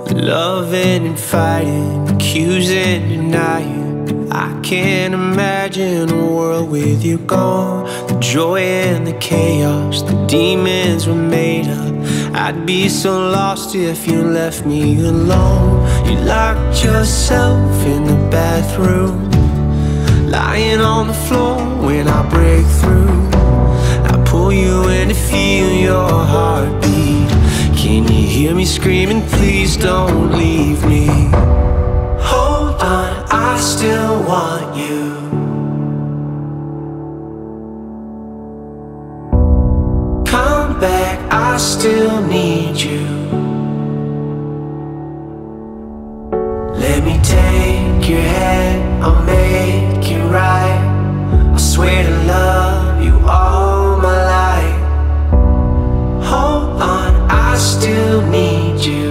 Loving and fighting, accusing, denying. I can't imagine a world with you gone. The joy and the chaos, the demons were made up. I'd be so lost if you left me alone. You locked yourself in the bathroom, lying on the floor when I break through. I pull you in to feel your heartbeat. Can you hear me screaming, please don't leave me? Hold on, I still want you. Come back, I still need you. Let me take your hand, I'll make it right. I swear to love you all my life. Hold on, I still need you.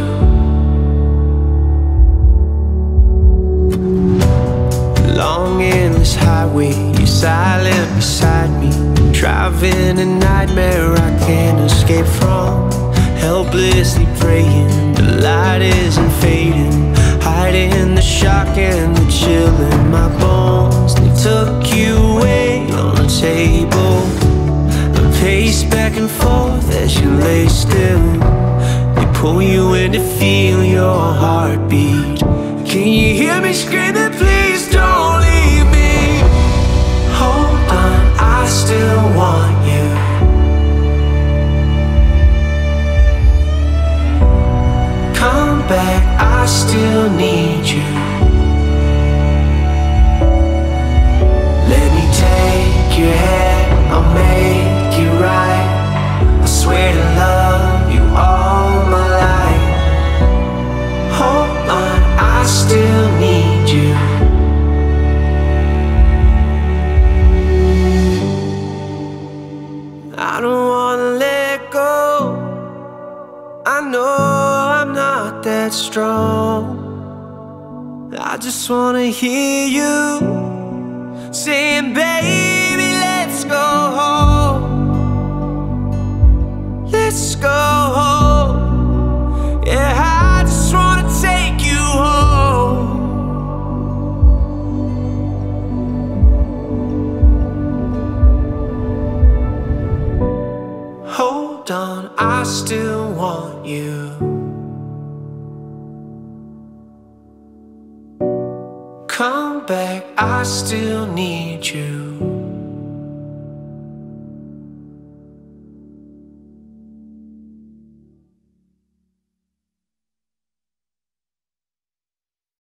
Long endless highway, you're silent beside me. Driving a nightmare I can't escape from. Helplessly praying, the light isn't fading. Hiding the shock and the chill in my bones. They took you away on the table. I pace back and forth as you lay still. They pull you in to feel your heartbeat. Can you hear me screaming, please don't leave me? Hold on, I still want you. Come back, I still need you. Let me take your hand, I'll make it right. I swear to love you all my life. Hold on, I still need you. I don't wanna let go. I know I'm not that strong. I just wanna hear you saying, baby, let's go home. Let's go home. Yeah, I just wanna take you home. Hold on, I still want you. Come back, I still need you.